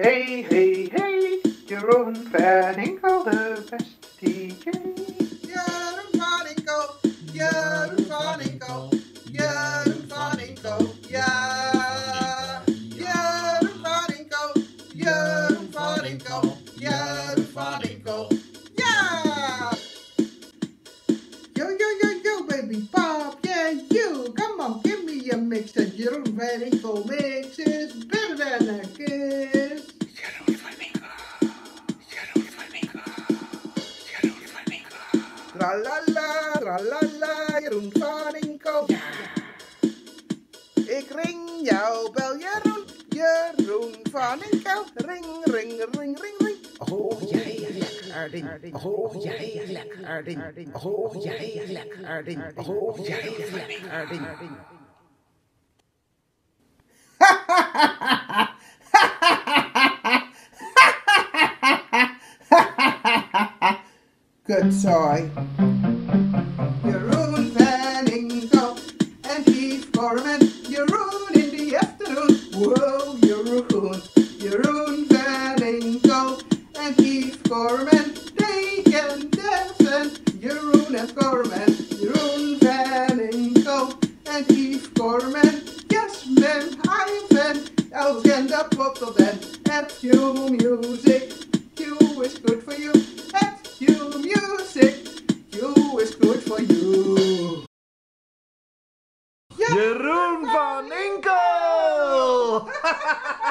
Hey, hey, hey, Jeroen van Inkel, de beste DJ. Jeroen van Inkel, Jeroen van Inkel, Jeroen van Inkel, ja. Jeroen van Inkel, Jeroen van Inkel, Jeroen van Inkel, ja. Yo, yo, yo, yo, baby pop, yeah, you. Come on, give me a mix. That Jeroen van Inkel mix is better than a kiss. Jeroen van Inkel, Jeroen van Inkel, Jeroen van Inkel. Tralala, tralala, Jeroen van Inkel. Ja. Ik ring jou, bel Jeroen, Jeroen van Inkel. Ring, ring, ring, ring, ring. Oh, jij lekker ding. Oh, jij lekker ding. Oh, jij lekker ding. Oh, jij lekker ding. Good soy. Jeroen van Inkel and Yves Gorman. Jeroen in the afternoon. Whoa, Jeroen. Jeroen van Inkel and Yves Gorman. They can dance and Jeroen and Gorman. Jeroen van Inkel and Yves Gorman. Yes, man, Ivan. I'll stand up vocal then. At you music. Q is good for you. At you music. Q is good for you. Jeroen van Inkel!